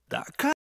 Da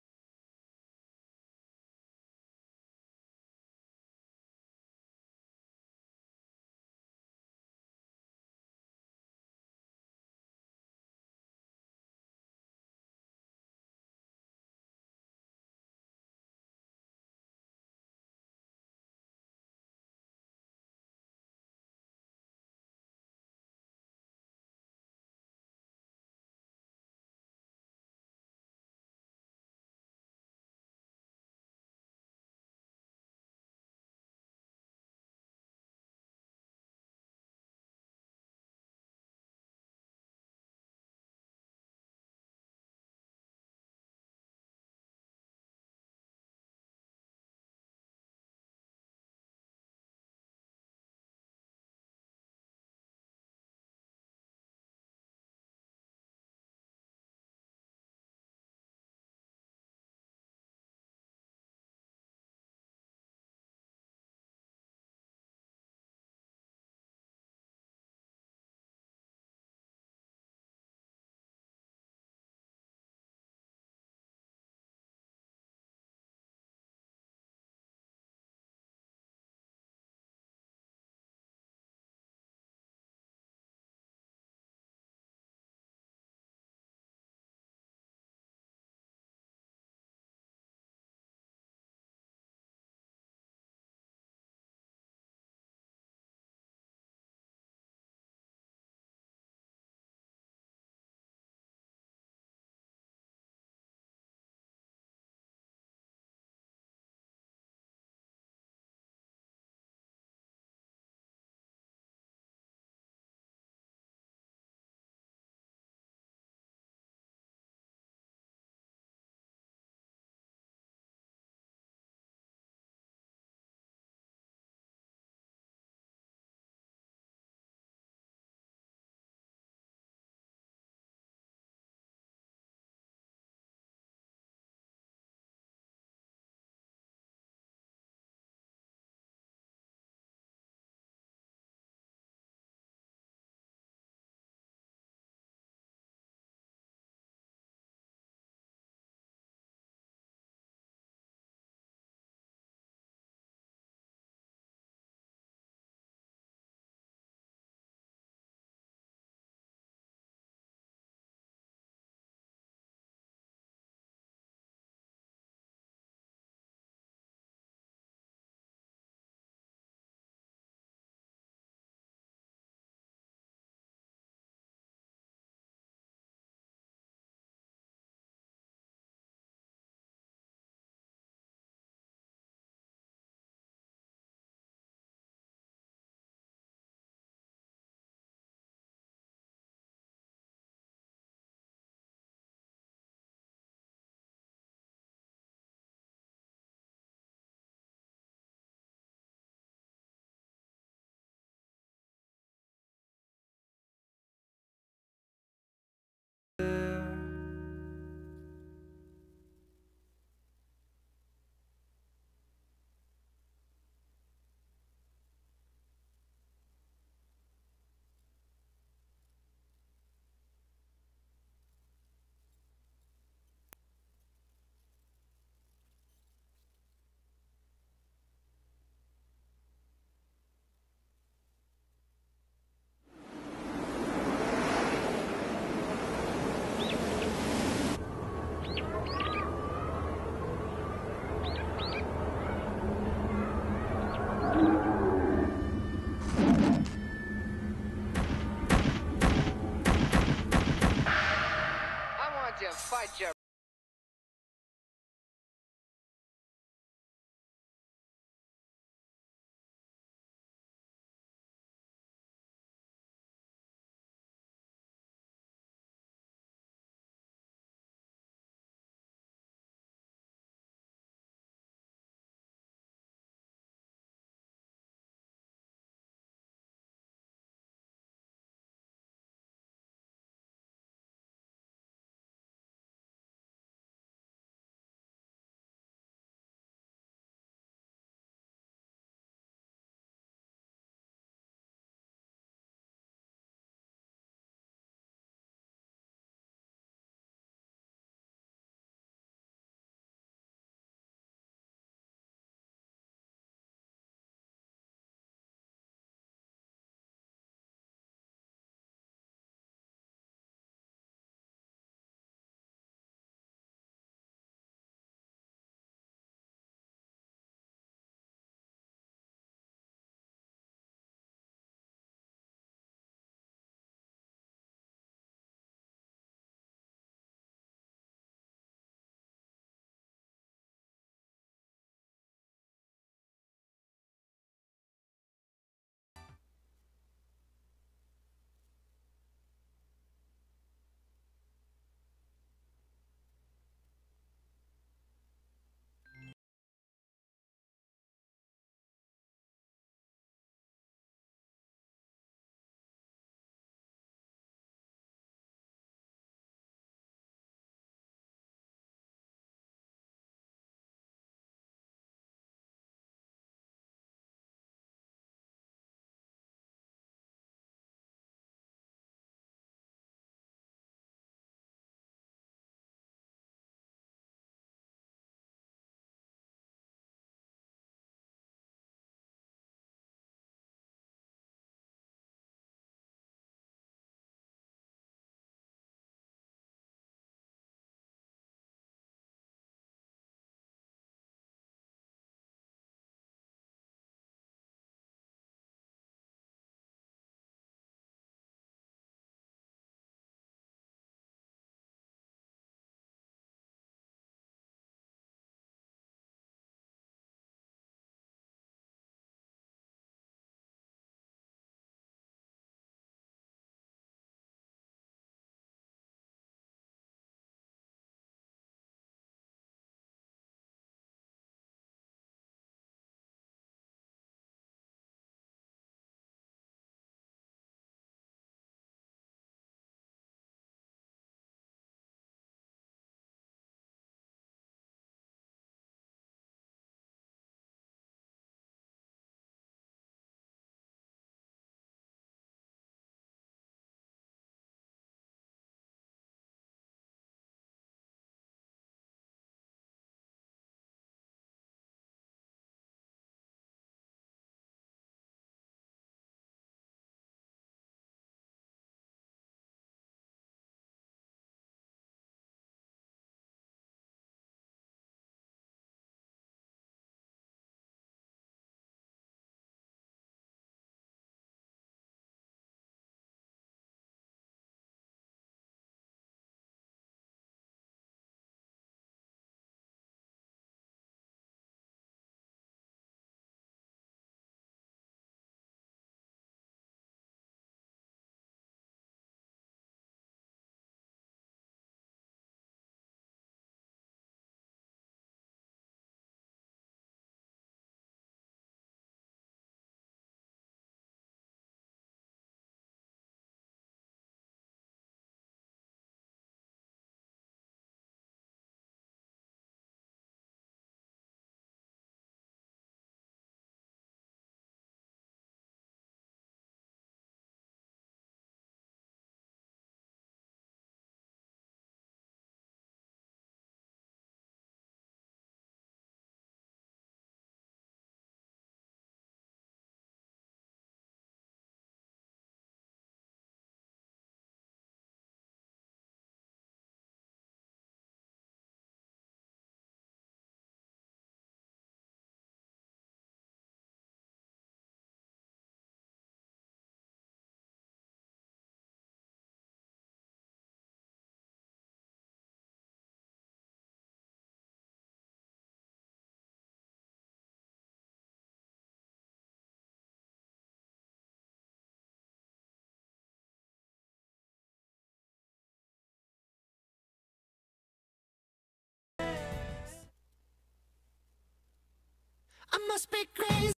I must be crazy.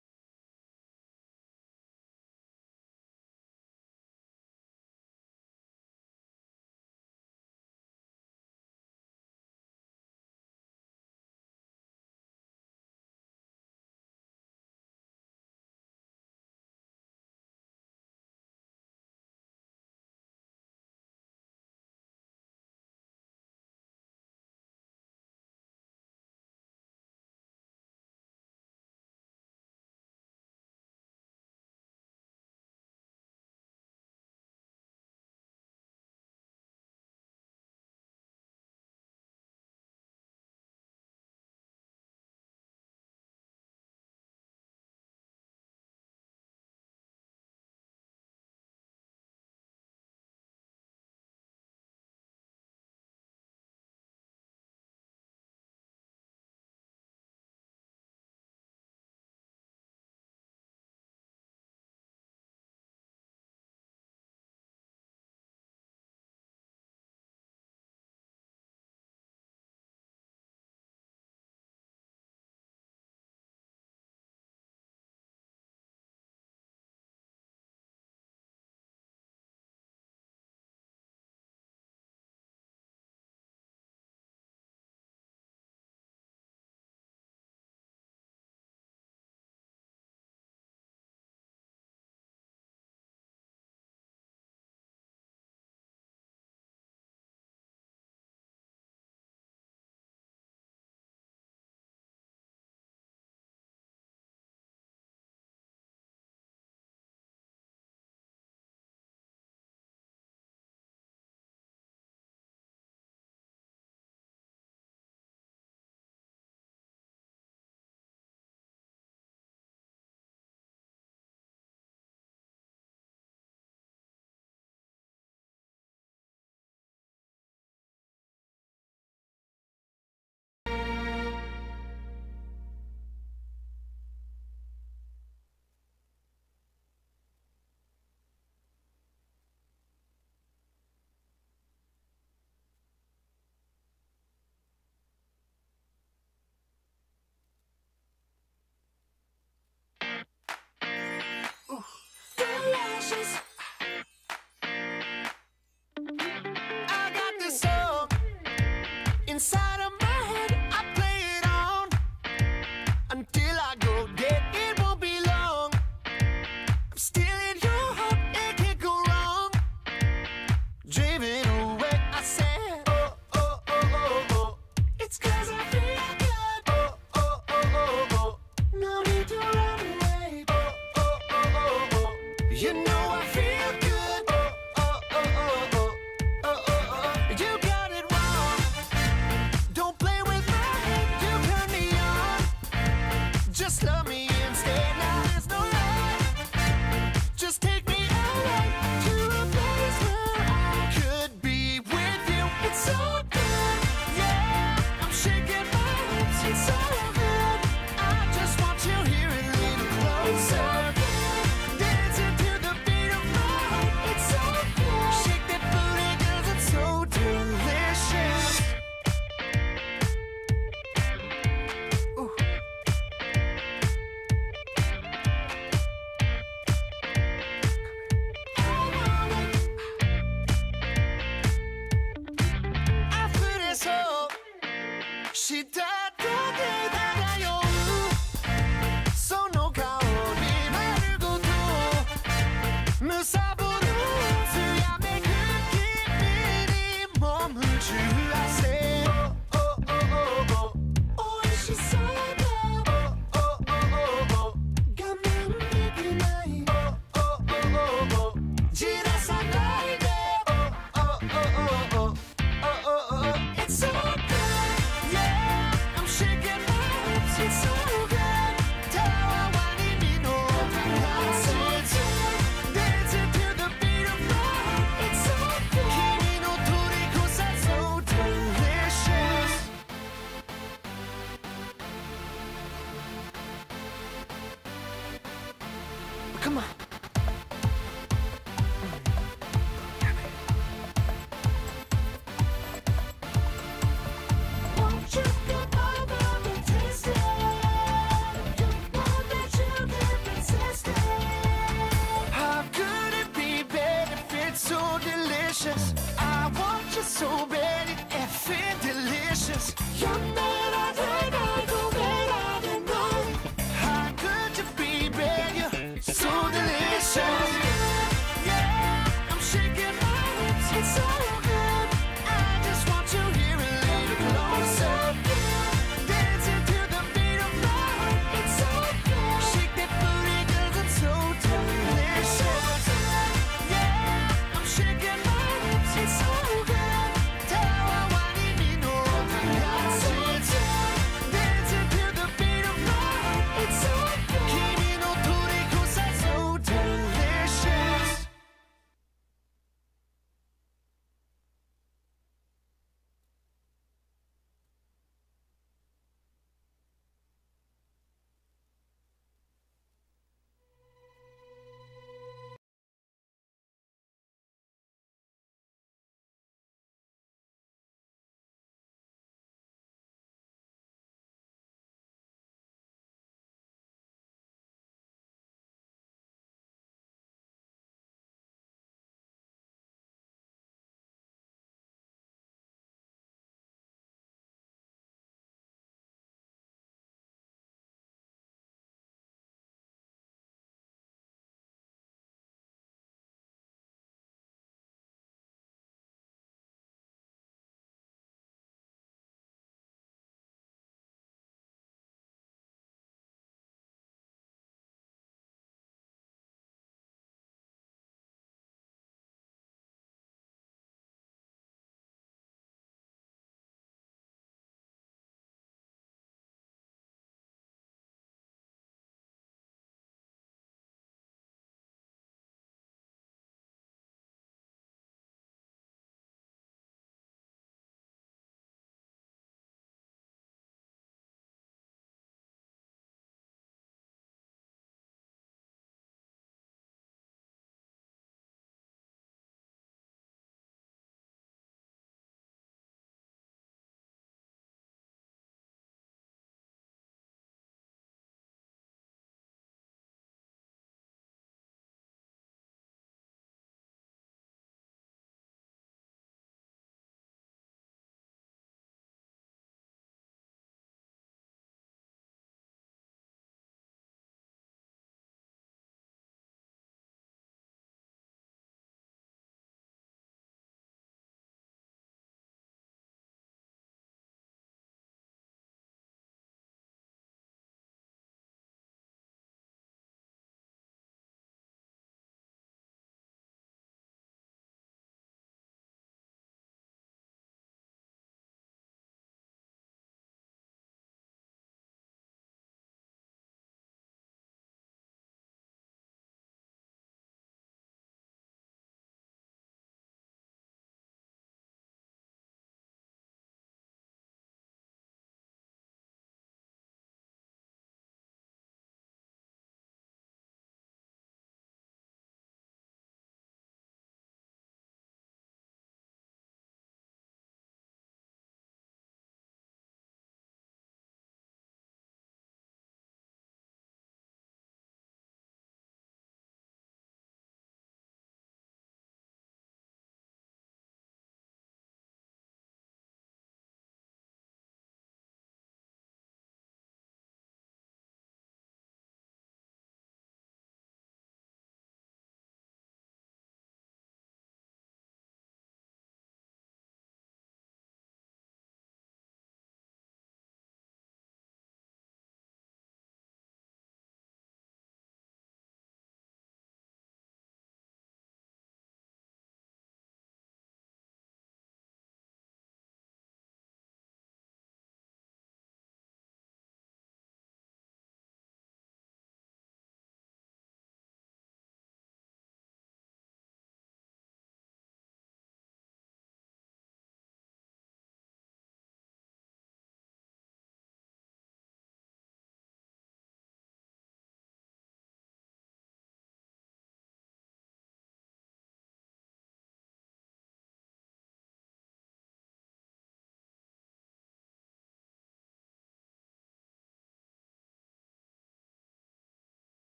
I got this song inside of my head. I play it on until I go dead. It won't be long. I'm still in your heart. It can't go wrong. Driven away, I said, oh, oh, oh, oh, oh. It's 'cause I feel good. Oh, oh, oh, oh, oh. No need to run away. Oh, oh, oh, oh, oh. You know I feel good. Oh, oh, oh, oh, oh. Oh, oh, oh. You got it wrong. Don't play with my head. You turn me on. Just love me instead. Now there's no lie. Just take me away to a place where I could be with you. It's so good. Yeah, I'm shaking my hips. It's so good. I just want you here a little closer. Dancing to the beat.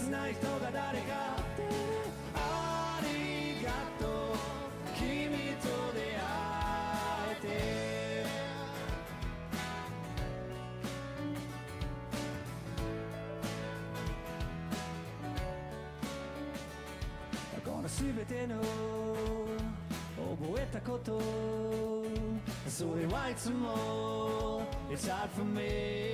切ない人が誰かありがとう君と出会えてこの全ての覚えたことそれはいつも It's hard for me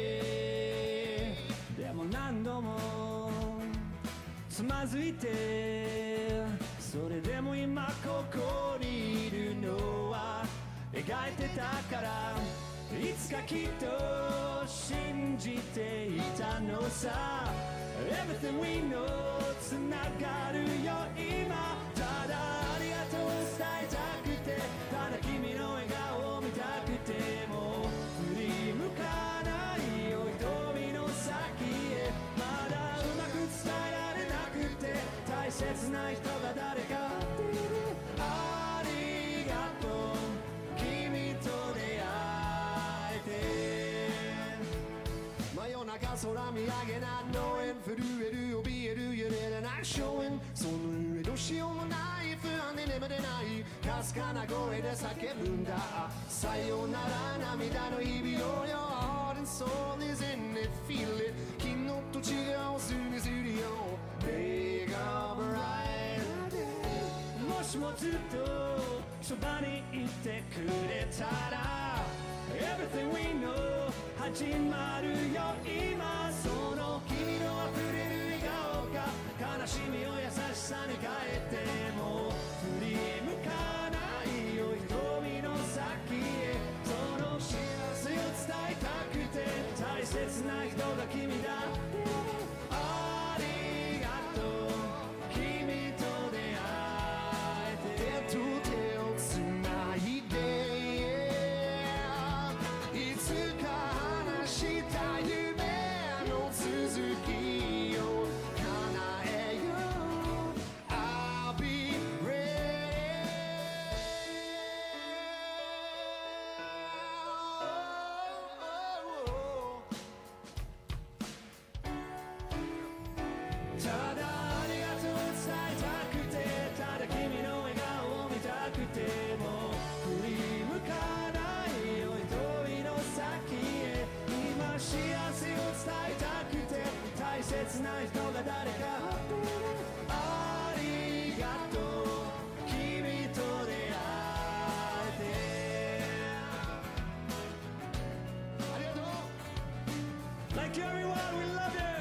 でも何度もつまずいてそれでも今ここにいるのは描いてたからいつかきっと信じていたのさ Everything we know つながるよ今ただありがとう伝えたくてただ君の笑顔を見たくても振り向かないよ瞳の先へまだうまく伝えられなくて大切な人が誰かありがとう君と出会えて真夜中空見上げな農園震える怯える揺れるない荘園その上どうしようもない不安で眠れないかすかな声で叫ぶんださよなら涙の日々を Your heart and soul is in it feel it 昨日と違うすぐするよ Make up right もしもずっとそばにいてくれたら Everything we know 始まるよ今その君の溢れる笑顔が悲しみを優しさに変えても振り向かないよ瞳の先へその幸せを伝えたくて大切な人が君だありがとう君と出会えて手と手をつないでいつか話した夢の続きを叶えよう I'll be ready ただありがとう伝えたくてただ君の笑顔を見たくても振り向かないよ瞳の先へ今幸せを伝えたくて大切な人が誰かありがとう君と出会えてありがとう Thank you everyone we love you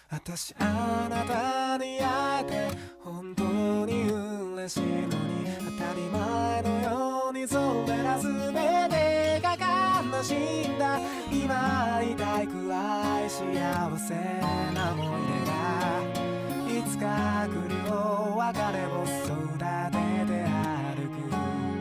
私あなたに会えて本当に嬉しいのに、当たり前のようにそれら全てが悲しいんだ。今会いたいくらい幸せな思い出がいつか来るよ。別れを育てて歩く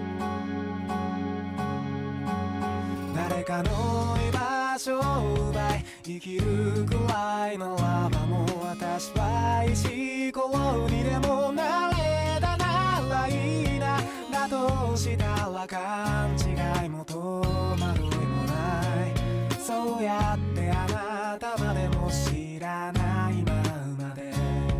誰かの居場所を奪い生きるくらいのラバも私は石ころにでもなれたならいいな。だとしたら勘違いも戸惑いもない。そうやってあなたまでも知らないままで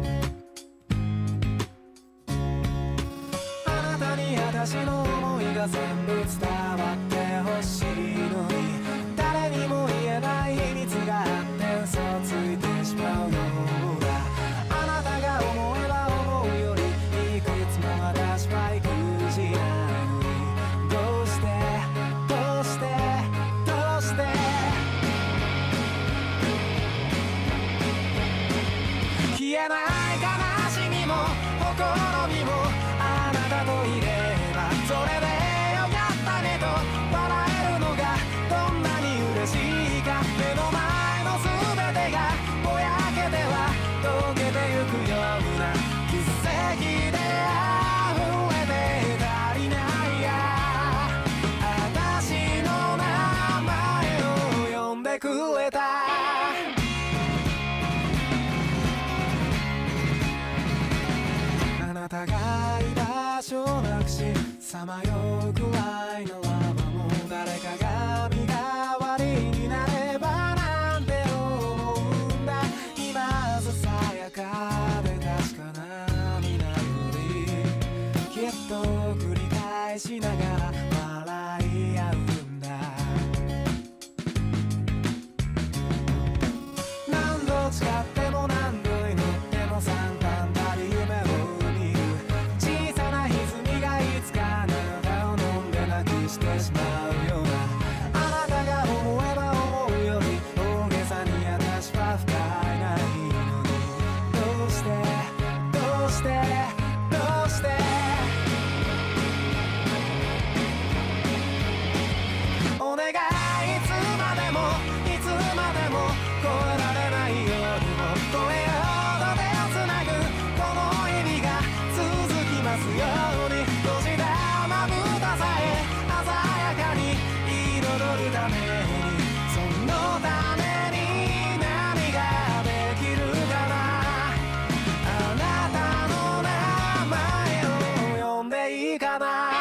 あなたに私の思いが全部伝わってほしいのに、誰にも言えない秘密があって嘘ついてしまうようだ。あなたが思えば思うよりいくつも私は育児ないのに、どうしてどうしてどうして消えない悲しみもほころびもあなたといればそれでよかったねと笑えるのがどんなに嬉しいか。目の前の全てがぼやけては溶けてゆくような奇跡で溢れて足りないや。私の名前を呼んでくれた。あなたが居場所をなくしさまようくらいのラバも誰かが身代わりになればなんて思うんだ。今ささやかで確かな未来よりきっと繰り返しながら笑い合うんだ。何度誓っても何度祈っても三段たり夢を見る小さな歪みがいつかあなたを飲んでなくしてしまうような。あなたが思えば思うより大げさに私は不甲斐ないのに、どうしてどうしてどうしてお願いいつまでもいつまでも越えられない夜を越えようと手をつなぐこの日々が続きますように。閉じたまぶたさえ鮮やかに彩るために、そのために何ができるかな。あなたの名前を呼んでいいかな。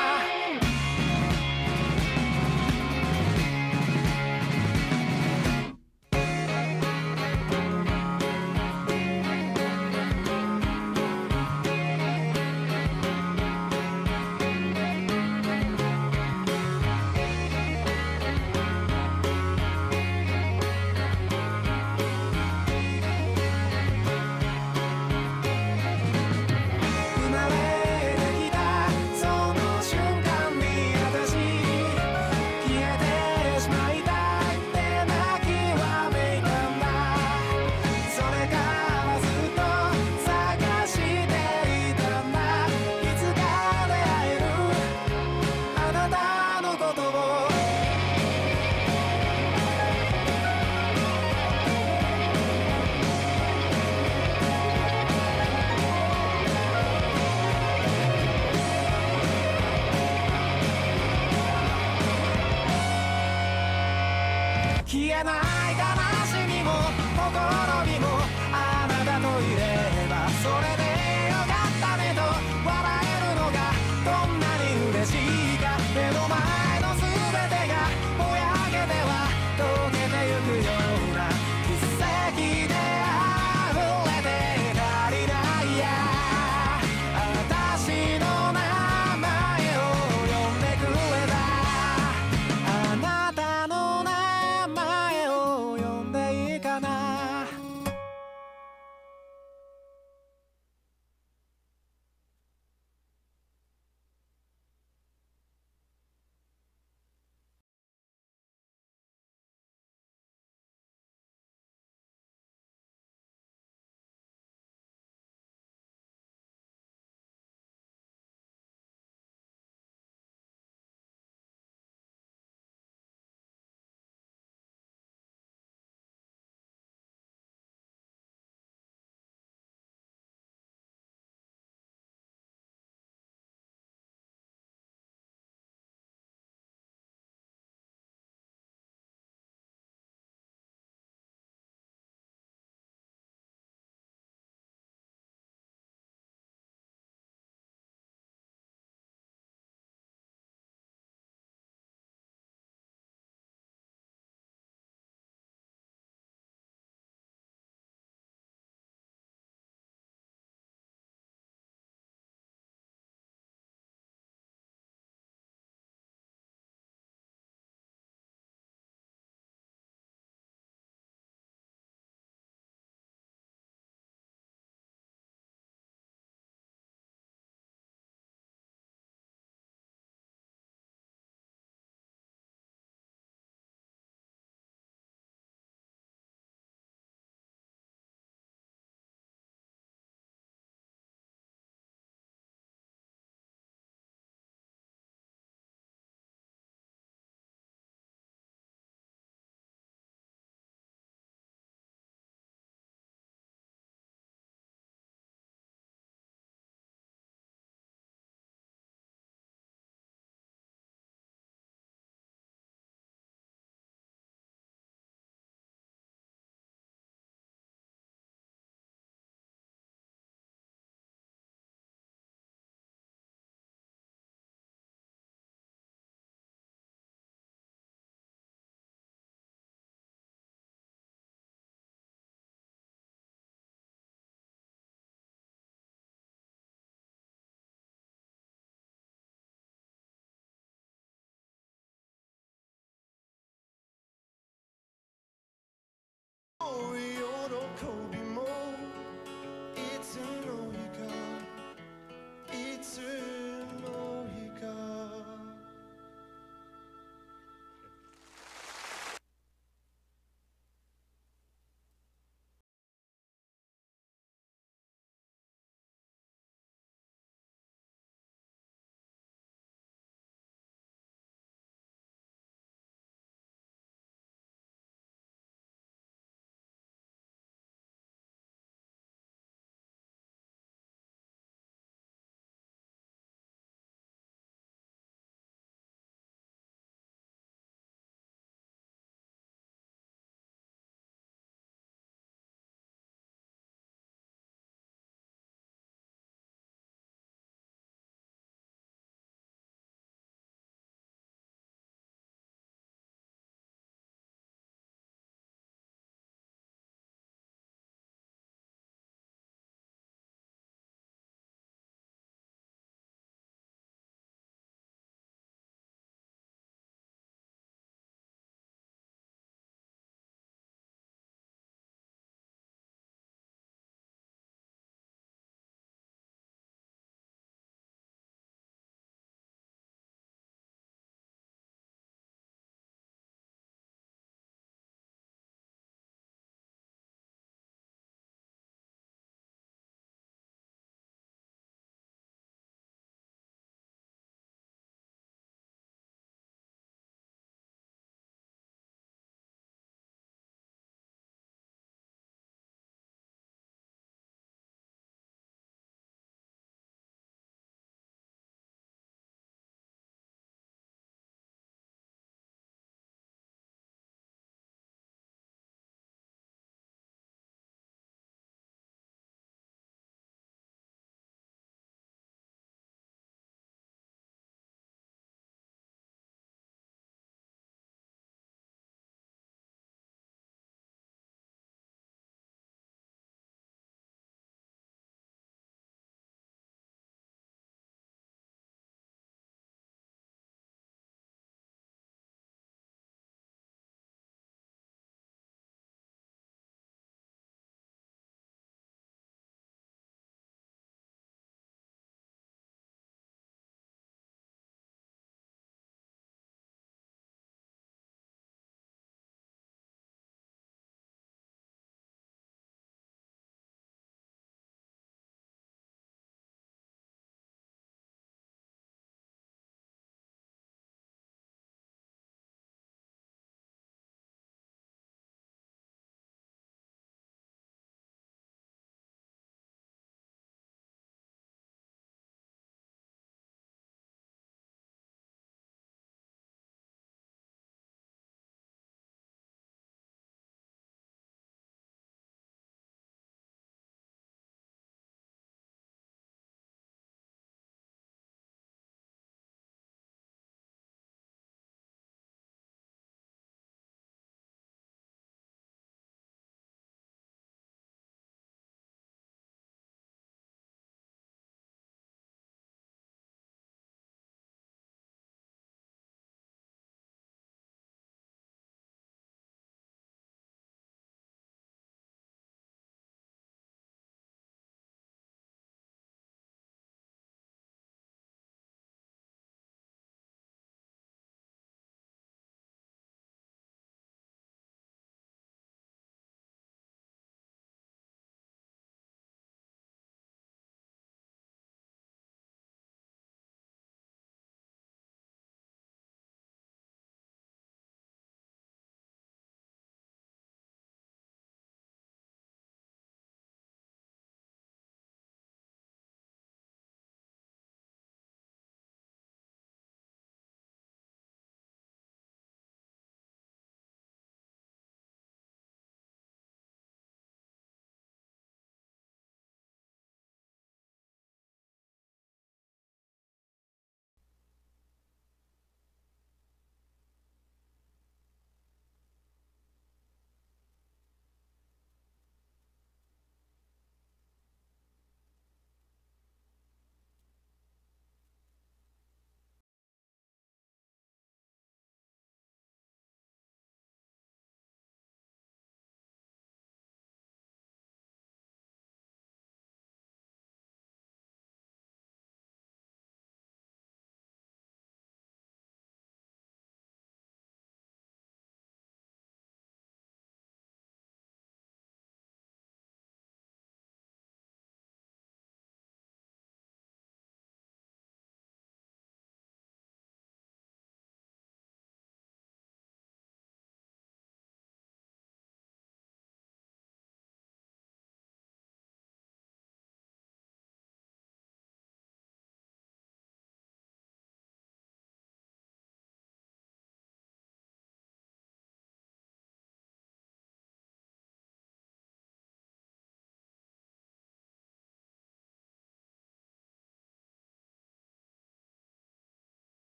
生まれてきたその瞬間に私消えてしまいたいって泣きわめいたんだ。それからずっと探していたんだ。いつか出会えるあなたのことを。消えない悲しみもほころびもあなたといればそれでよかったねと笑えるのがどんなに嬉しいか。目の前の全てがぼやけては溶けてゆくような奇跡で溢れて足りないや。私の名前を呼んでくれた。あなたの名前を呼んでいいかな。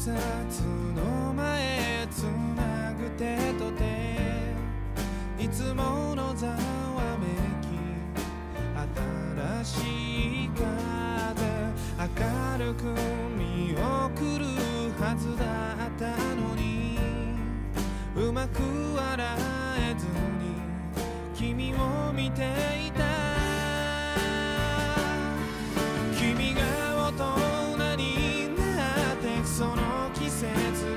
察の前つなぐ手と手、いつものざわめき、新しい風明るく見送るはずだったのに、うまく笑えずに君を見ていた。君が大人になってその季節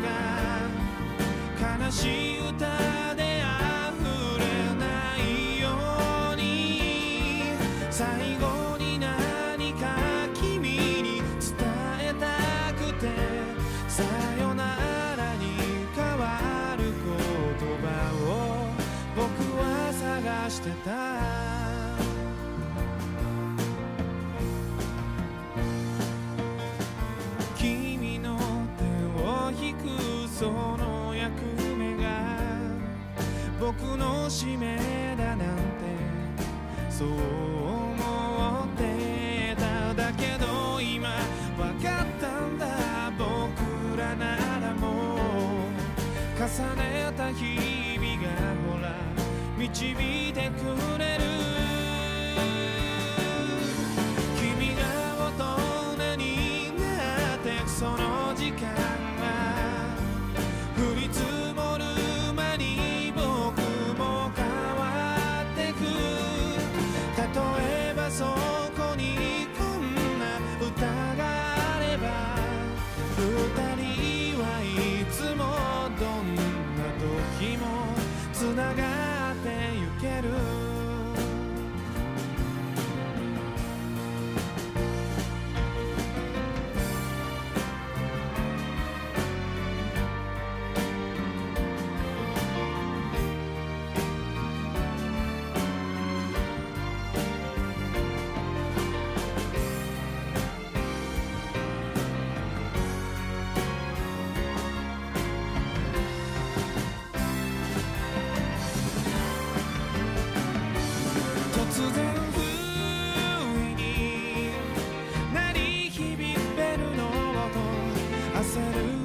が悲しい歌で溢れないように、最後に何か君に伝えたくて、さよならに変わる言葉を僕は探してた。君の手を引くその役目が僕の使命だなんてそう思ってた。だけど今わかったんだ、僕らならもう重ねた日々がほら導いてくれる。君が大人になってその時間が降り積もる間に僕も変わってく。例えばそこにこんな歌があれば、二人はいつもどんな時もつながってゆける。突然不意に鳴り響くベルの音、焦る